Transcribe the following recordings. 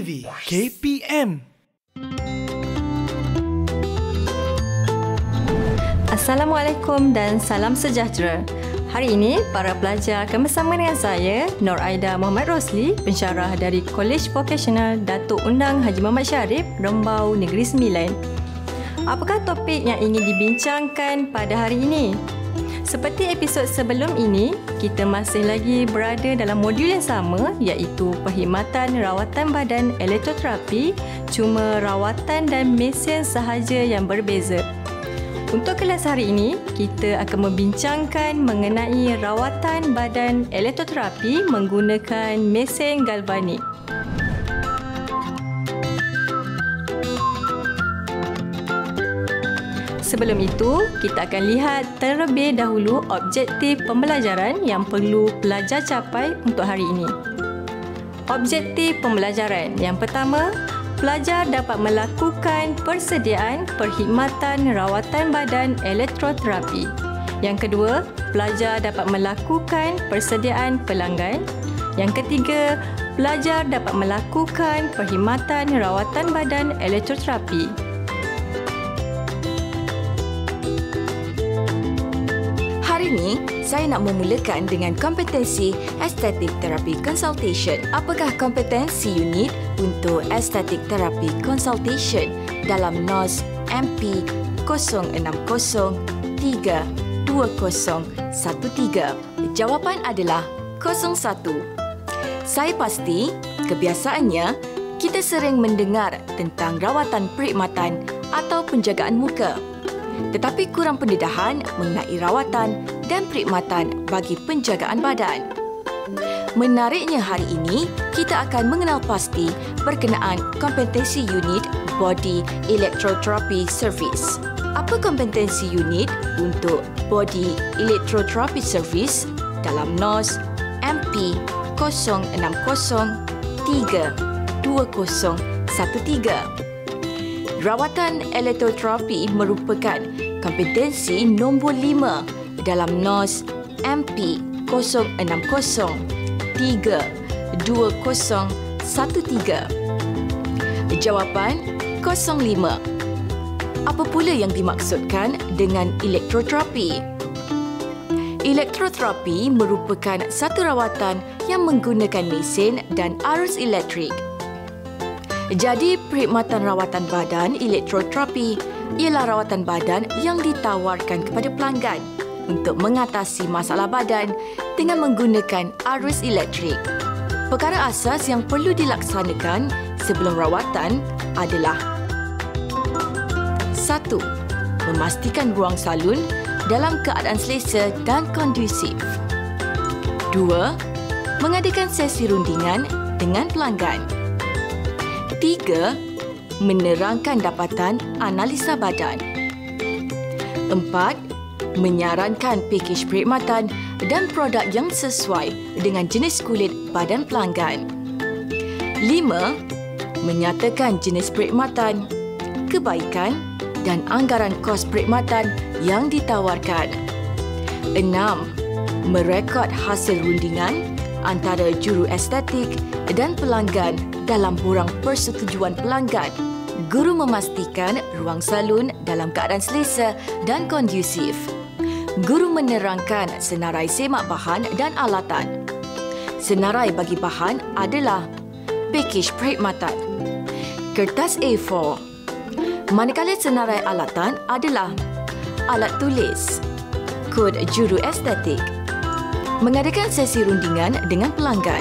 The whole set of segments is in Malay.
DidikTV KPM. Assalamualaikum dan salam sejahtera. Hari ini, para pelajar akan bersama dengan saya, Nur Aida Muhammad Rosli, pensyarah dari Kolej Vokasional Datuk Undang Haji Muhammad Syarif, Rembau Negeri Sembilan. Apakah topik yang ingin dibincangkan pada hari ini? Seperti episod sebelum ini, kita masih lagi berada dalam modul yang sama, iaitu perkhidmatan rawatan badan elektroterapi, cuma rawatan dan mesin sahaja yang berbeza. Untuk kelas hari ini, kita akan membincangkan mengenai rawatan badan elektroterapi menggunakan mesin galvanik. Sebelum itu, kita akan lihat terlebih dahulu objektif pembelajaran yang perlu pelajar capai untuk hari ini. Objektif pembelajaran yang pertama, pelajar dapat melakukan persediaan perkhidmatan rawatan badan elektroterapi. Yang kedua, pelajar dapat melakukan persediaan pelanggan. Yang ketiga, pelajar dapat melakukan perkhidmatan rawatan badan elektroterapi. Hari ini, saya nak memulakan dengan kompetensi estetik terapi consultation. Apakah kompetensi unit untuk estetik terapi consultation dalam NOS MP 060-32013? Jawapan adalah 01. Saya pasti, kebiasaannya, kita sering mendengar tentang rawatan perkhidmatan atau penjagaan muka. Tetapi kurang pendedahan mengenai rawatan dan perkhidmatan bagi penjagaan badan. Menariknya hari ini, kita akan mengenal pasti berkenaan kompetensi unit Body Elektroterapi Service. Apa kompetensi unit untuk Body Elektroterapi Service dalam NOS MP 060-32013? Rawatan elektroterapi merupakan kompetensi nombor 5 dalam NOS MP 060-32013. Jawapan 05. Apa pula yang dimaksudkan dengan elektroterapi? Elektroterapi merupakan satu rawatan yang menggunakan mesin dan arus elektrik. Jadi, perkhidmatan rawatan badan elektroterapi ialah rawatan badan yang ditawarkan kepada pelanggan untuk mengatasi masalah badan dengan menggunakan arus elektrik. Perkara asas yang perlu dilaksanakan sebelum rawatan adalah 1. Memastikan ruang salun dalam keadaan selesa dan kondusif. 2. Mengadakan sesi rundingan dengan pelanggan. 3. Menerangkan dapatan analisa badan. 4. Menyarankan pakej perkhidmatan dan produk yang sesuai dengan jenis kulit badan pelanggan. 5. Menyatakan jenis perkhidmatan, kebaikan dan anggaran kos perkhidmatan yang ditawarkan. 6. Merekod hasil rundingan antara juru estetik dan pelanggan dalam borang persetujuan pelanggan. Guru memastikan ruang salun dalam keadaan selesa dan kondusif. Guru menerangkan senarai semak bahan dan alatan. Senarai bagi bahan adalah pakej perkhidmatan, kertas A4. Manakala senarai alatan adalah alat tulis, kod juru estetik. Mengadakan sesi rundingan dengan pelanggan.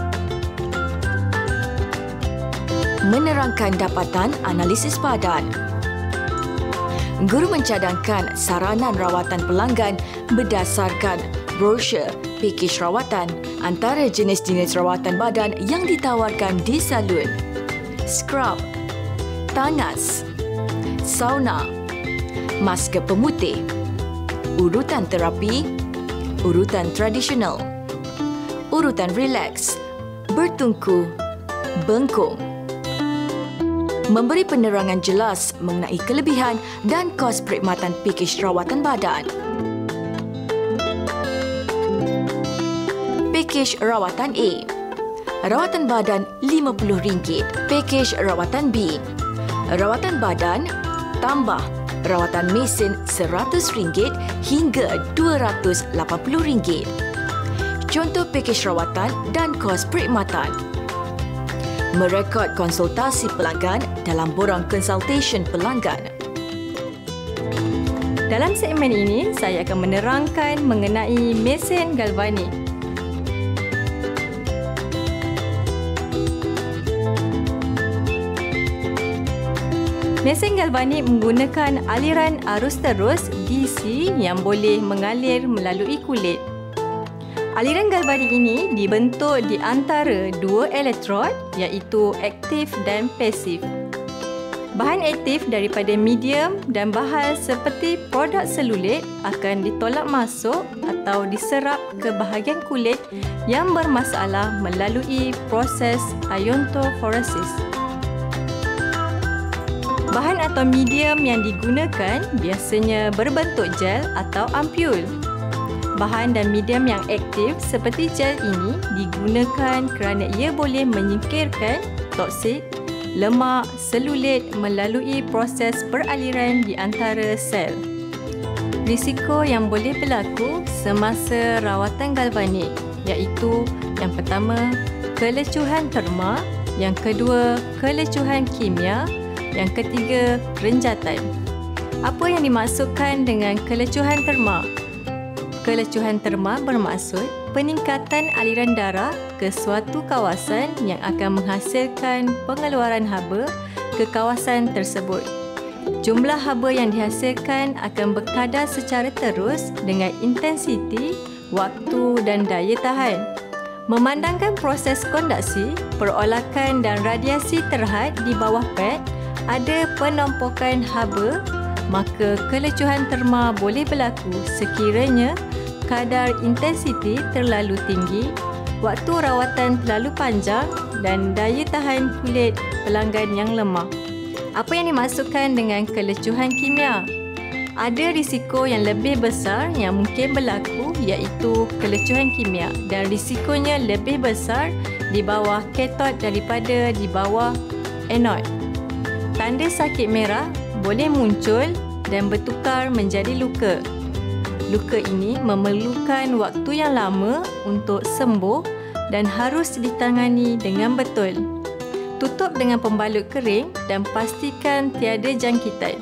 Menerangkan dapatan analisis badan. Guru mencadangkan saranan rawatan pelanggan berdasarkan brosur pakej rawatan antara jenis-jenis rawatan badan yang ditawarkan di salon. Scrub, tanas, sauna, masker pemutih, urutan terapi, urutan tradisional, urutan relax, bertungku, bengkung. Memberi penerangan jelas mengenai kelebihan dan kos perkhidmatan pakej rawatan badan. Pakej rawatan A. Rawatan badan RM50. Pakej rawatan B. Rawatan badan tambah rawatan mesin RM100 hingga RM280. Contoh pakej rawatan dan kos perkhidmatan. Merekod konsultasi pelanggan dalam borang konsultation pelanggan. Dalam segmen ini, saya akan menerangkan mengenai mesin galvanik. Mesin galvanik menggunakan aliran arus terus DC yang boleh mengalir melalui kulit. Aliran galvanik ini dibentuk di antara dua elektrod iaitu aktif dan pasif. Bahan aktif daripada medium dan bahan seperti produk selulit akan ditolak masuk atau diserap ke bahagian kulit yang bermasalah melalui proses iontophoresis. Bahan atau medium yang digunakan biasanya berbentuk gel atau ampul. Bahan dan medium yang aktif seperti gel ini digunakan kerana ia boleh menyingkirkan toksik, lemak, selulit melalui proses peraliran di antara sel. Risiko yang boleh berlaku semasa rawatan galvanik iaitu yang pertama, kelecuhan terma, yang kedua, kelecuhan kimia, yang ketiga, renjatan. Apa yang dimaksudkan dengan kelecuhan terma? Kelecuhan terma bermaksud peningkatan aliran darah ke suatu kawasan yang akan menghasilkan pengeluaran haba ke kawasan tersebut. Jumlah haba yang dihasilkan akan berkadar secara terus dengan intensiti, waktu dan daya tahan. Memandangkan proses konduksi, perolakan dan radiasi terhad di bawah pad, ada penumpukan haba, maka kelecuhan terma boleh berlaku sekiranya kadar intensiti terlalu tinggi, waktu rawatan terlalu panjang dan daya tahan kulit pelanggan yang lemah. Apa yang dimaksudkan dengan kelecuhan kimia? Ada risiko yang lebih besar yang mungkin berlaku iaitu kelecuhan kimia dan risikonya lebih besar di bawah katod daripada di bawah anod. Tanda sakit merah boleh muncul dan bertukar menjadi luka. Luka ini memerlukan waktu yang lama untuk sembuh dan harus ditangani dengan betul. Tutup dengan pembalut kering dan pastikan tiada jangkitan.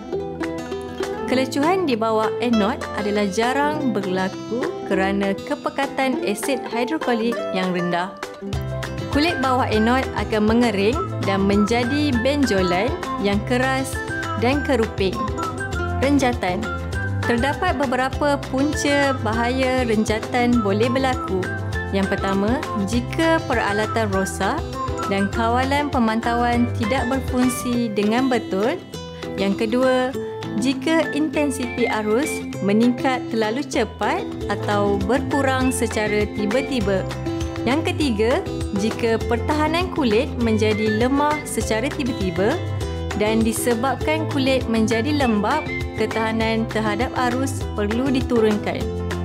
Kelecuhan di bawah anod adalah jarang berlaku kerana kepekatan asid hidroklorik yang rendah. Kulit bawah anod akan mengering dan menjadi benjolan yang keras dan keruping. Renjatan. Terdapat beberapa punca bahaya renjatan boleh berlaku. Yang pertama, jika peralatan rosak dan kawalan pemantauan tidak berfungsi dengan betul. Yang kedua, jika intensiti arus meningkat terlalu cepat atau berkurang secara tiba-tiba. Yang ketiga, jika pertahanan kulit menjadi lemah secara tiba-tiba dan disebabkan kulit menjadi lembap, ketahanan terhadap arus perlu diturunkan.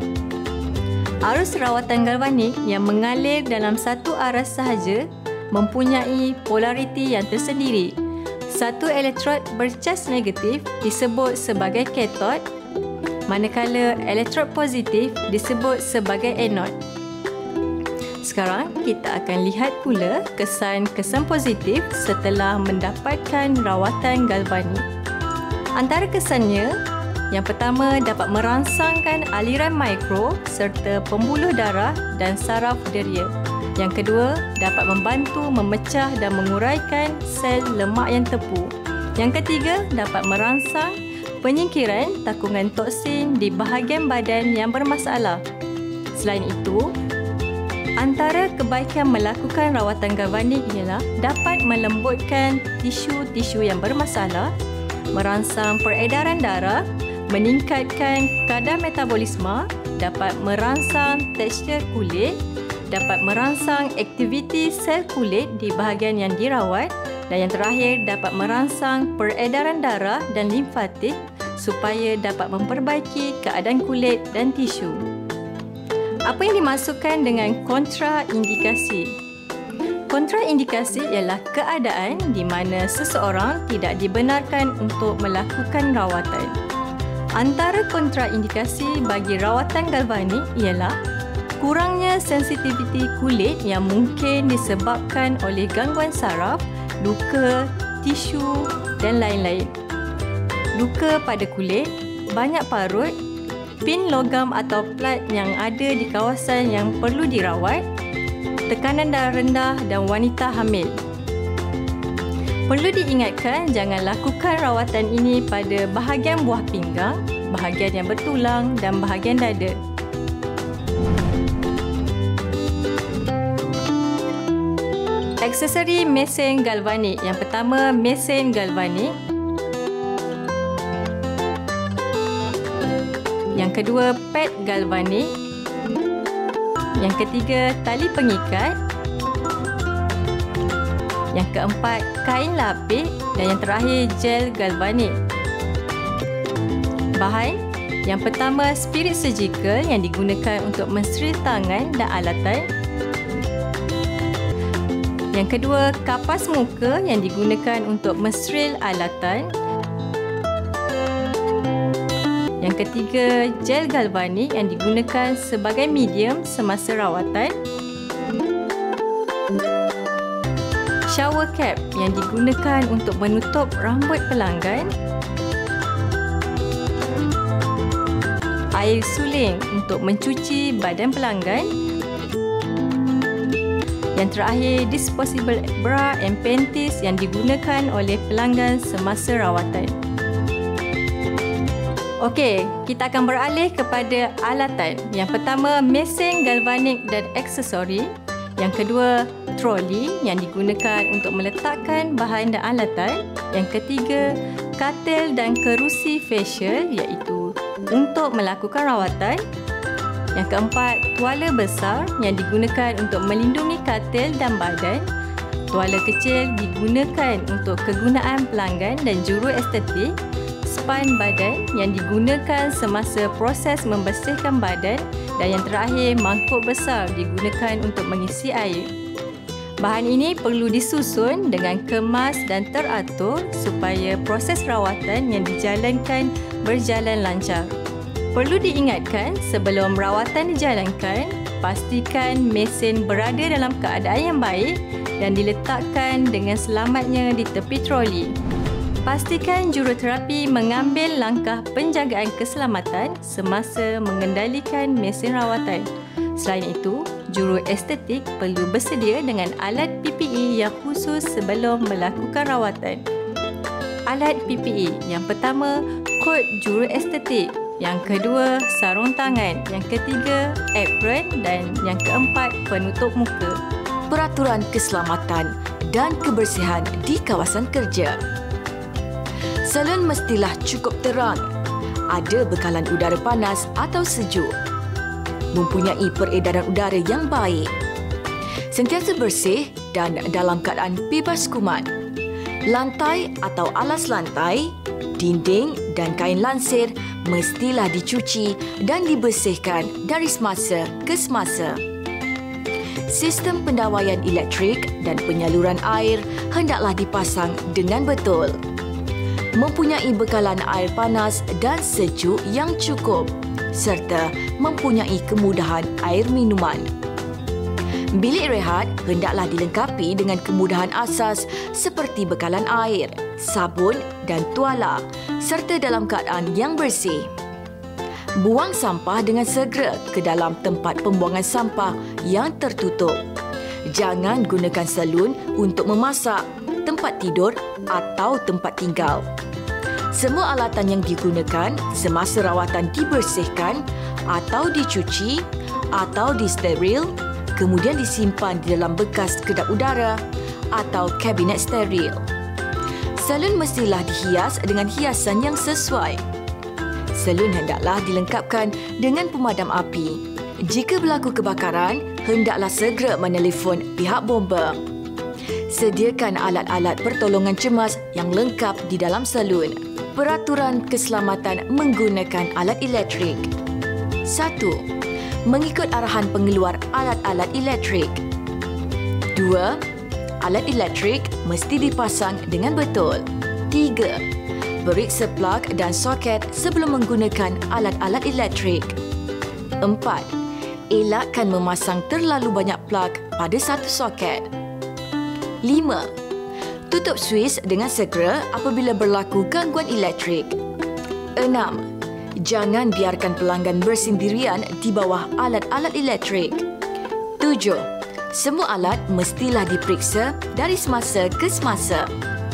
Arus rawatan galvanik yang mengalir dalam satu arah sahaja mempunyai polariti yang tersendiri. Satu elektrod bercas negatif disebut sebagai katod, manakala elektrod positif disebut sebagai anod. Sekarang kita akan lihat pula kesan-kesan positif setelah mendapatkan rawatan galvanik. Antara kesannya, yang pertama dapat merangsangkan aliran mikro serta pembuluh darah dan saraf deria. Yang kedua, dapat membantu memecah dan menguraikan sel lemak yang tepu. Yang ketiga, dapat merangsang penyingkiran takungan toksin di bahagian badan yang bermasalah. Selain itu, antara kebaikan melakukan rawatan galvanik ialah dapat melembutkan tisu-tisu yang bermasalah, merangsang peredaran darah, meningkatkan kadar metabolisme, dapat merangsang tekstur kulit, dapat merangsang aktiviti sel kulit di bahagian yang dirawat, dan yang terakhir dapat merangsang peredaran darah dan limfatik supaya dapat memperbaiki keadaan kulit dan tisu. Apa yang dimaksudkan dengan kontraindikasi? Kontraindikasi ialah keadaan di mana seseorang tidak dibenarkan untuk melakukan rawatan. Antara kontraindikasi bagi rawatan galvanik ialah kurangnya sensitiviti kulit yang mungkin disebabkan oleh gangguan saraf, luka, tisu dan lain-lain. Luka pada kulit, banyak parut, pin logam atau plat yang ada di kawasan yang perlu dirawat, tekanan darah rendah dan wanita hamil. Perlu diingatkan jangan lakukan rawatan ini pada bahagian buah pinggang, bahagian yang bertulang dan bahagian dada. Aksesori mesin galvanik. Yang pertama, mesin galvanik. Yang kedua, pad galvanik. Yang ketiga, tali pengikat. Yang keempat, kain lapik. Dan yang terakhir, gel galvanik. Bahan. Yang pertama, spirit surgical yang digunakan untuk mensteril tangan dan alatan. Yang kedua, kapas muka yang digunakan untuk mensteril alatan. Yang ketiga, gel galvanik yang digunakan sebagai medium semasa rawatan. Shower cap yang digunakan untuk menutup rambut pelanggan. Air suling untuk mencuci badan pelanggan. Yang terakhir, disposable bra and panties yang digunakan oleh pelanggan semasa rawatan. Okey, kita akan beralih kepada alatan. Yang pertama, mesin galvanik dan aksesori. Yang kedua, troli yang digunakan untuk meletakkan bahan dan alatan. Yang ketiga, katil dan kerusi facial iaitu untuk melakukan rawatan. Yang keempat, tuala besar yang digunakan untuk melindungi katil dan badan. Tuala kecil digunakan untuk kegunaan pelanggan dan juru estetik. Span badan yang digunakan semasa proses membersihkan badan. Dan yang terakhir, mangkuk besar digunakan untuk mengisi air. Bahan ini perlu disusun dengan kemas dan teratur supaya proses rawatan yang dijalankan berjalan lancar. Perlu diingatkan, sebelum rawatan dijalankan, pastikan mesin berada dalam keadaan yang baik dan diletakkan dengan selamatnya di tepi troli. Pastikan juruterapi mengambil langkah penjagaan keselamatan semasa mengendalikan mesin rawatan. Selain itu, juru estetik perlu bersedia dengan alat PPE yang khusus sebelum melakukan rawatan. Alat PPE. Yang pertama, kod juru estetik. Yang kedua, sarung tangan. Yang ketiga, apron. Dan yang keempat, penutup muka. Peraturan keselamatan dan kebersihan di kawasan kerja. Salon mestilah cukup terang, ada bekalan udara panas atau sejuk, mempunyai peredaran udara yang baik, sentiasa bersih dan dalam keadaan bebas kuman. Lantai atau alas lantai, dinding dan kain lansir mestilah dicuci dan dibersihkan dari semasa ke semasa. Sistem pendawaian elektrik dan penyaluran air hendaklah dipasang dengan betul. Mempunyai bekalan air panas dan sejuk yang cukup serta mempunyai kemudahan air minuman. Bilik rehat hendaklah dilengkapi dengan kemudahan asas seperti bekalan air, sabun dan tuala serta dalam keadaan yang bersih. Buang sampah dengan segera ke dalam tempat pembuangan sampah yang tertutup. Jangan gunakan salun untuk memasak, tempat tidur atau tempat tinggal. Semua alatan yang digunakan semasa rawatan dibersihkan atau dicuci atau disteril, kemudian disimpan di dalam bekas kedap udara atau kabinet steril. Salun mestilah dihias dengan hiasan yang sesuai. Salun hendaklah dilengkapkan dengan pemadam api. Jika berlaku kebakaran, hendaklah segera menelefon pihak bomba. Sediakan alat-alat pertolongan cemas yang lengkap di dalam salun. Peraturan keselamatan menggunakan alat elektrik. 1. Mengikut arahan pengeluar alat-alat elektrik. 2. alat elektrik mesti dipasang dengan betul. 3. Periksa plug dan soket sebelum menggunakan alat-alat elektrik. 4. Elakkan memasang terlalu banyak plug pada satu soket. 5. Tutup suis dengan segera apabila berlaku gangguan elektrik. 6. Jangan biarkan pelanggan bersendirian di bawah alat-alat elektrik. 7. Semua alat mestilah diperiksa dari semasa ke semasa.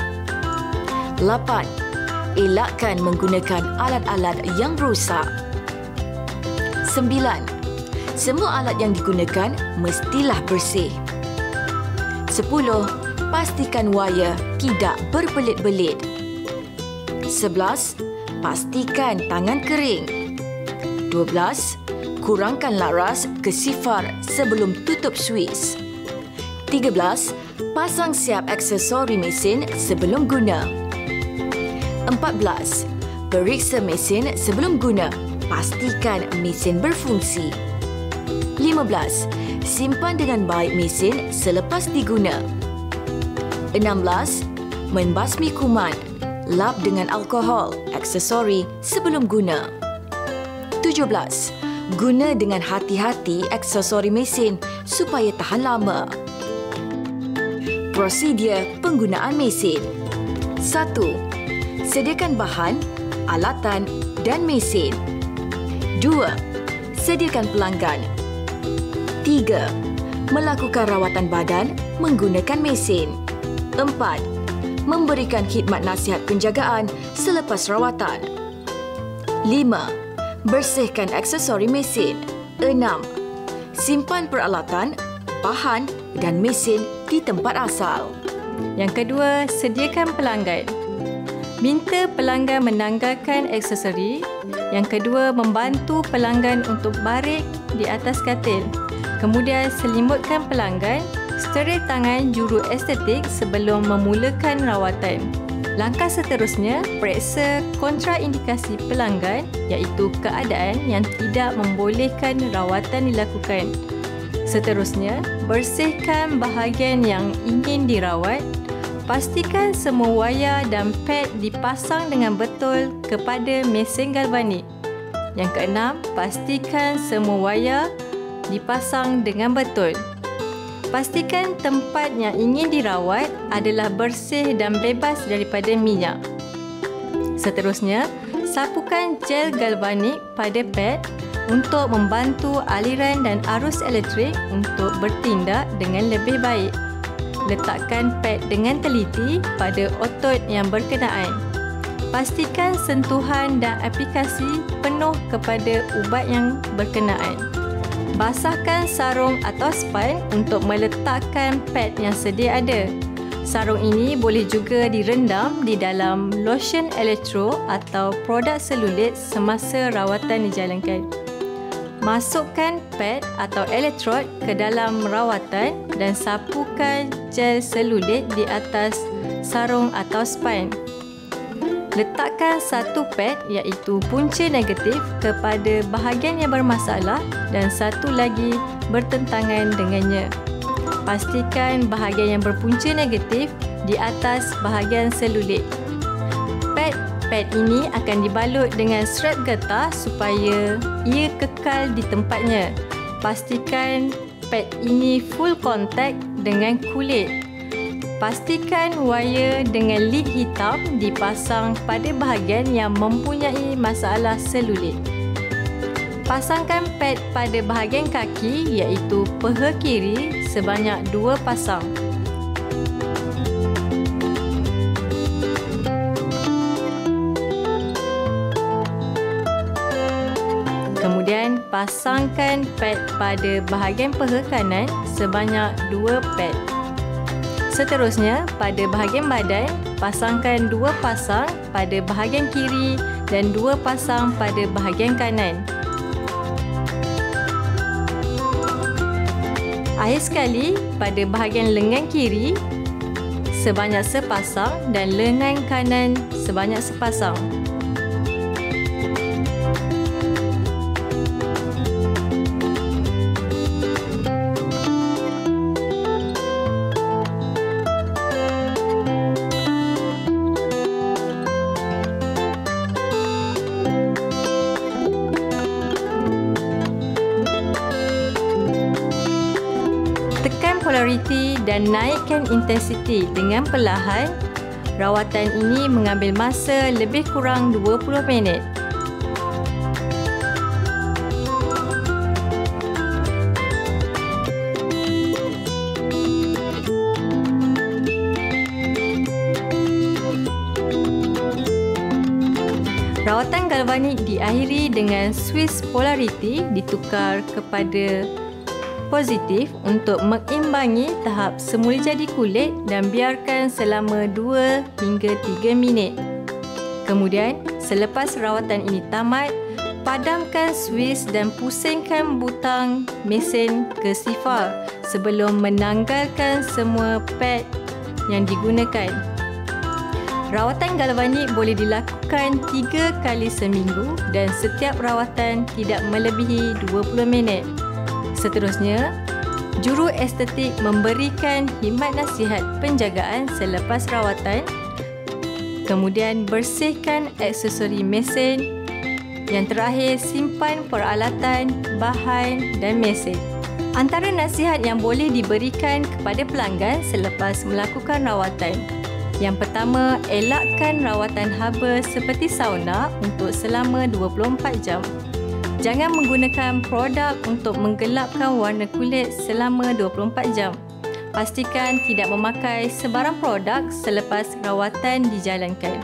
8. Elakkan menggunakan alat-alat yang rosak. 9. Semua alat yang digunakan mestilah bersih. 10. Pastikan wayar tidak berbelit-belit. 11. Pastikan tangan kering. 12. Kurangkan laras ke sifar sebelum tutup suis. 13. Pasang siap aksesori mesin sebelum guna. 14. Periksa mesin sebelum guna. Pastikan mesin berfungsi. 15. Simpan dengan baik mesin selepas diguna. 16. Membasmi kuman. Lap dengan alkohol aksesori sebelum guna. 17. Guna dengan hati-hati aksesori mesin supaya tahan lama. Prosedur penggunaan mesin. 1. Sediakan bahan, alatan dan mesin. 2. Sediakan pelanggan. 3. Melakukan rawatan badan menggunakan mesin. 4. Memberikan khidmat nasihat penjagaan selepas rawatan. 5. Bersihkan aksesori mesin. 6. Simpan peralatan, bahan dan mesin di tempat asal. Yang kedua, sediakan pelanggan. Minta pelanggan menanggalkan aksesori. Yang kedua, membantu pelanggan untuk baring di atas katil. Kemudian, selimutkan pelanggan, steril tangan juru estetik sebelum memulakan rawatan. Langkah seterusnya, periksa kontraindikasi pelanggan iaitu keadaan yang tidak membolehkan rawatan dilakukan. Seterusnya, bersihkan bahagian yang ingin dirawat. Pastikan semua wayar dan pad dipasang dengan betul kepada mesin galvanik. Yang keenam, pastikan semua wayar dipasang dengan betul. Pastikan tempat yang ingin dirawat adalah bersih dan bebas daripada minyak. Seterusnya, sapukan gel galvanik pada pad untuk membantu aliran dan arus elektrik untuk bertindak dengan lebih baik. Letakkan pad dengan teliti pada otot yang berkenaan. Pastikan sentuhan dan aplikasi penuh kepada ubat yang berkenaan. Basahkan sarung atau span untuk meletakkan pad yang sedia ada. Sarung ini boleh juga direndam di dalam lotion elektro atau produk selulit semasa rawatan dijalankan. Masukkan pad atau elektrod ke dalam rawatan dan sapukan gel selulit di atas sarung atau span. Letakkan satu pad iaitu punca negatif kepada bahagian yang bermasalah dan satu lagi bertentangan dengannya. Pastikan bahagian yang berpunca negatif di atas bahagian selulit. Pad ini akan dibalut dengan strap getah supaya ia kekal di tempatnya. Pastikan pad ini full kontak dengan kulit. Pastikan wayar dengan lid hitam dipasang pada bahagian yang mempunyai masalah selulit. Pasangkan pad pada bahagian kaki iaitu peha kiri sebanyak 2 pasang. Kemudian, pasangkan pad pada bahagian peha kanan sebanyak 2 pad. Seterusnya, pada bahagian badan, pasangkan 2 pasang pada bahagian kiri dan 2 pasang pada bahagian kanan. Akhir sekali, pada bahagian lengan kiri sebanyak sepasang dan lengan kanan sebanyak sepasang. polariti dan naikkan intensiti dengan perlahan. Rawatan ini mengambil masa lebih kurang 20 minit. Rawatan galvanik diakhiri dengan switch polariti ditukar kepada positif untuk mengimbangi tahap semula jadi kulit dan biarkan selama 2 hingga 3 minit. Kemudian, selepas rawatan ini tamat, padamkan switch dan pusingkan butang mesin ke sifar sebelum menanggalkan semua pad yang digunakan. Rawatan galvanik boleh dilakukan 3 kali seminggu dan setiap rawatan tidak melebihi 20 minit. Seterusnya, juru estetik memberikan khidmat nasihat penjagaan selepas rawatan. Kemudian bersihkan aksesori mesin. Yang terakhir, simpan peralatan, bahan dan mesin. Antara nasihat yang boleh diberikan kepada pelanggan selepas melakukan rawatan. Yang pertama, elakkan rawatan haba seperti sauna untuk selama 24 jam. Jangan menggunakan produk untuk menggelapkan warna kulit selama 24 jam. Pastikan tidak memakai sebarang produk selepas rawatan dijalankan.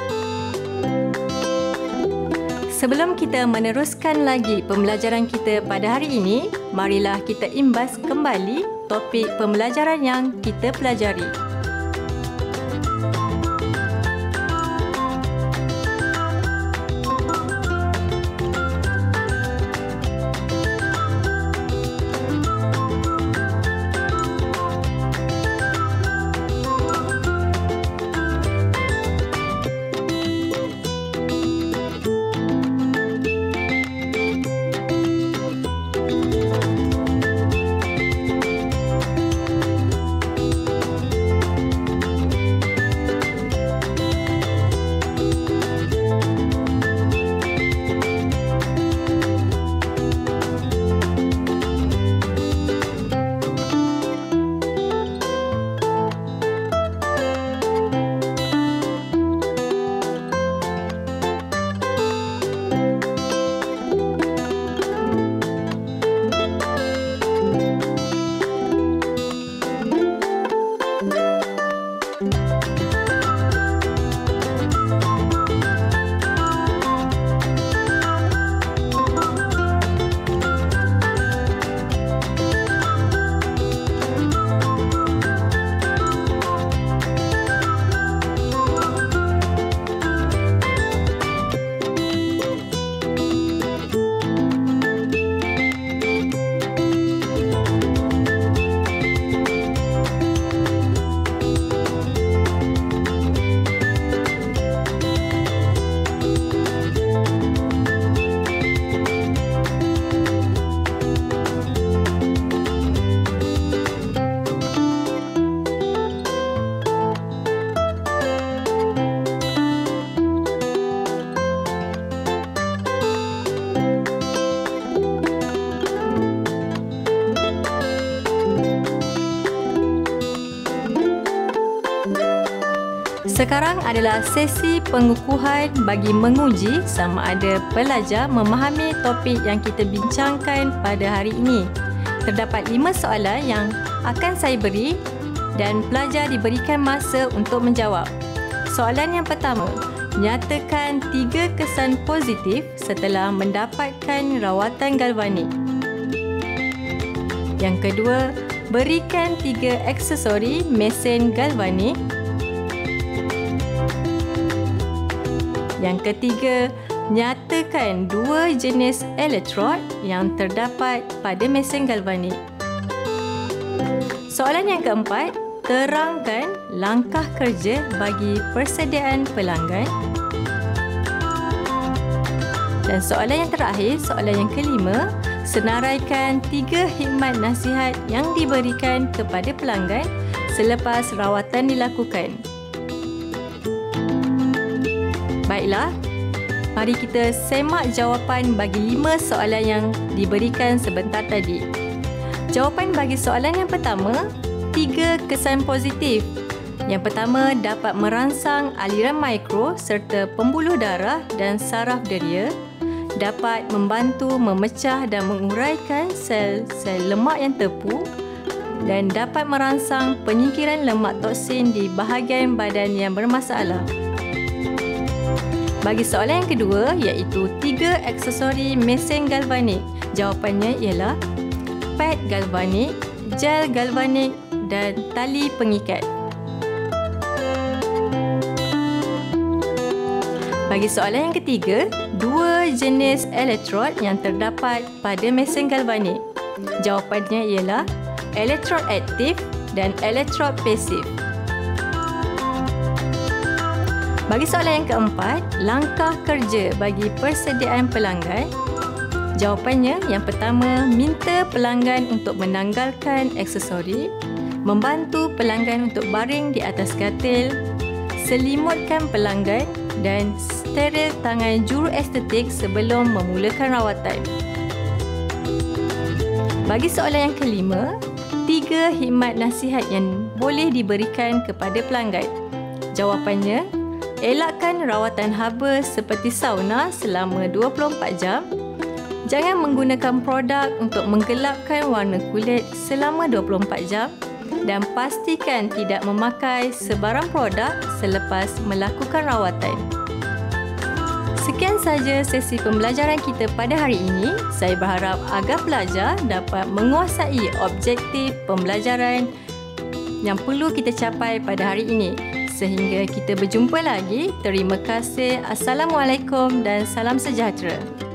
Sebelum kita meneruskan lagi pembelajaran kita pada hari ini, marilah kita imbas kembali topik pembelajaran yang kita pelajari. Sekarang adalah sesi pengukuhan bagi menguji sama ada pelajar memahami topik yang kita bincangkan pada hari ini. Terdapat 5 soalan yang akan saya beri dan pelajar diberikan masa untuk menjawab. Soalan yang pertama, nyatakan 3 kesan positif setelah mendapatkan rawatan galvanik. Yang kedua, berikan 3 aksesori mesin galvanik. Yang ketiga, nyatakan 2 jenis elektrod yang terdapat pada mesin galvanik. Soalan yang keempat, terangkan langkah kerja bagi persediaan pelanggan. Dan soalan yang terakhir, soalan yang kelima, senaraikan 3 khidmat nasihat yang diberikan kepada pelanggan selepas rawatan dilakukan. Baiklah, mari kita semak jawapan bagi 5 soalan yang diberikan sebentar tadi. Jawapan bagi soalan yang pertama, 3 kesan positif. Yang pertama, dapat merangsang aliran mikro serta pembuluh darah dan saraf deria, dapat membantu memecah dan menguraikan sel-sel lemak yang terpu dan dapat merangsang penyingkiran lemak toksin di bahagian badan yang bermasalah. Bagi soalan yang kedua, iaitu 3 aksesori mesin galvanik. Jawapannya ialah pad galvanik, gel galvanik dan tali pengikat. Bagi soalan yang ketiga, 2 jenis elektrod yang terdapat pada mesin galvanik. Jawapannya ialah elektrod aktif dan elektrod pasif. Bagi soalan yang keempat, langkah kerja bagi persediaan pelanggan. Jawapannya yang pertama, minta pelanggan untuk menanggalkan aksesori, membantu pelanggan untuk baring di atas katil, selimutkan pelanggan dan steril tangan juru estetik sebelum memulakan rawatan. Bagi soalan yang kelima, 3 khidmat nasihat yang boleh diberikan kepada pelanggan. Jawapannya, elakkan rawatan haba seperti sauna selama 24 jam. Jangan menggunakan produk untuk menggelapkan warna kulit selama 24 jam dan pastikan tidak memakai sebarang produk selepas melakukan rawatan. Sekian sahaja sesi pembelajaran kita pada hari ini. Saya berharap agar pelajar dapat menguasai objektif pembelajaran yang perlu kita capai pada hari ini. Sehingga kita berjumpa lagi. Terima kasih. Assalamualaikum dan salam sejahtera.